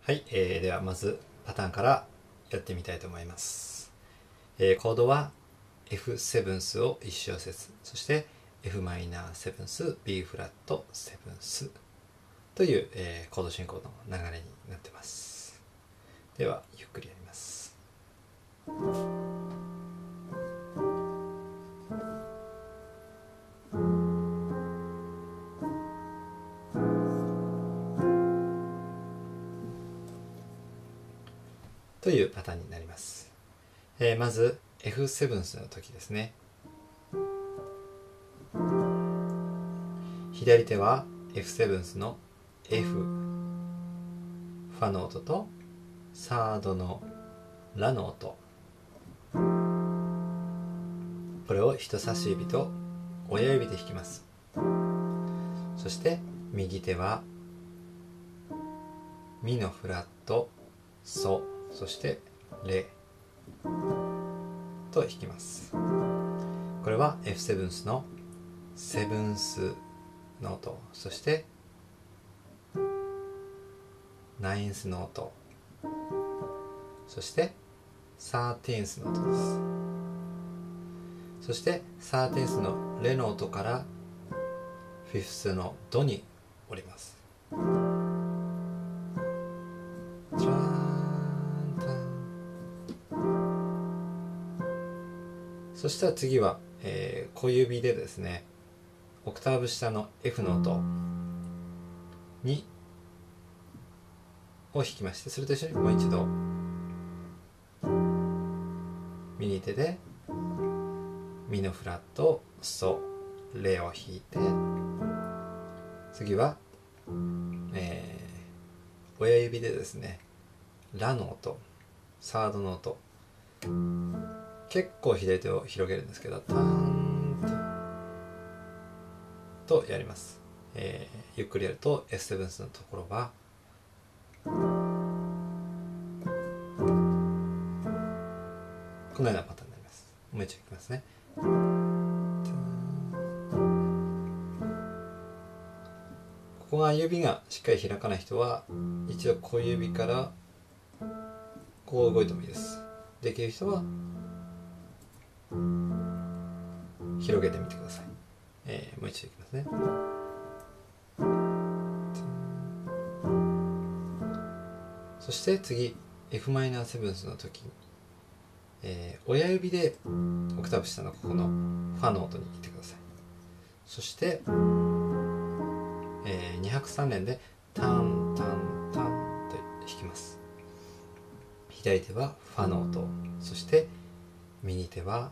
はい、ではまずパターンからやってみたいと思います。コードは F セブンスを1小節、そして F マイナーセブンス、B フラットセブンスという、コード進行の流れになっています。ではゆっくりやります。というパターンになります。まず F セブンスの時ですね。左手は F セブンスの F ファの音とサードのラの音、これを人差し指と親指で弾きます。そして右手はミのフラット、ソ、そしてレと弾きます。これは F セブンスのセブンスの音、そしてナインスの音、そしてサーティーンスの音です。そしてサーティーンスのレの音からフィフスのドに降ります。そしたら次は、小指でですね、オクターブ下の F の音にを弾きまして、それと一緒にもう一度右手でミのフラット、ソ、レを弾いて、次は、親指でですねラの音、サードの音、結構左手を広げるんですけど、ターンとやります。ゆっくりやると F セブンスのところはこのようなパターンになります。もう一度いきますね。ここが指がしっかり開かない人は一度小指からこう動いてもいいです。できる人は広げてみてください。もう一度いきますね。そして次 F マイナーセブンスの時に、親指でオクターブ下のここのファの音に行ってください。そして、2拍3連でタンタンタンと弾きます。左手はファの音、そして右手は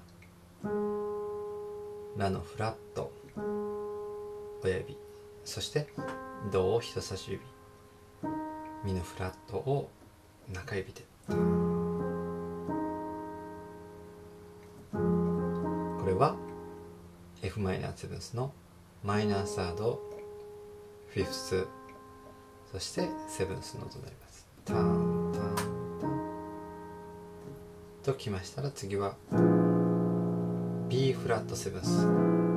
ラのフラット、親指、そしてドを人差し指、ミのフラットを中指で、これは F マイナーセブンスのマイナーサード、フィフス、そしてセブンスの音になります。タンタンタンときましたら、次は B フラットセブンス、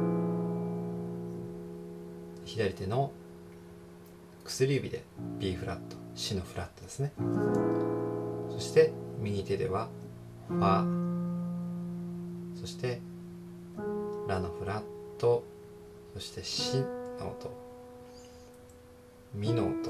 左手の薬指で B フラット、C のフラットですね。そして右手ではファ、そしてラのフラット、そして C の音、ミの音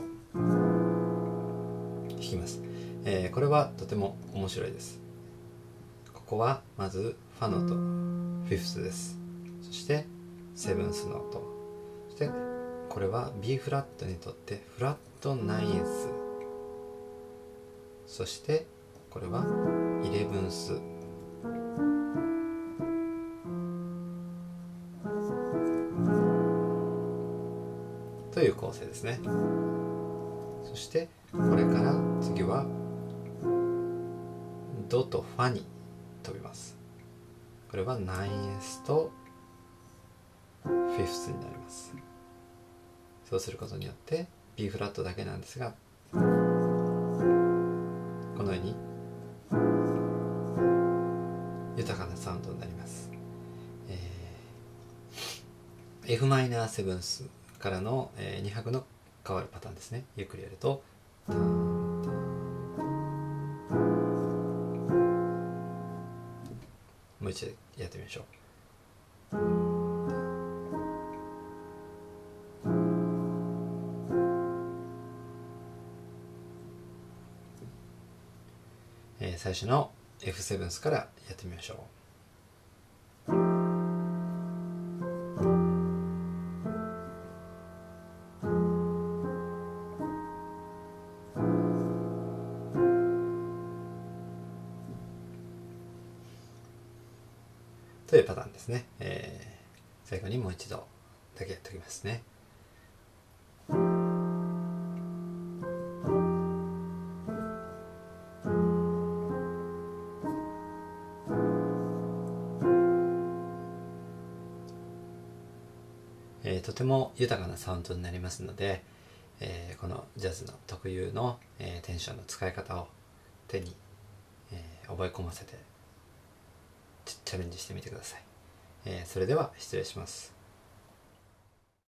弾きます。これはとても面白いです。ここはまずファの音、フィフスです。そしてセブンスの音、そしてこれは B フラットにとってフラットナインス、そしてこれはイレブンス、という構成ですね。そしてこれから次はドとファに飛びます。これはナインスとフィフスになります。そうすることによって B フラットだけなんですが、このように豊かなサウンドになります。F マイナーセブンスからの2拍の変わるパターンですね。ゆっくりやるとタンタン一度やってみましょう。最初の F7 からやってみましょう。というパターンですね。最後にもう一度だけやっておきますね。とても豊かなサウンドになりますので、このジャズの特有の、テンションの使い方を手に、覚え込ませてチャレンジしてみてください。それでは失礼します。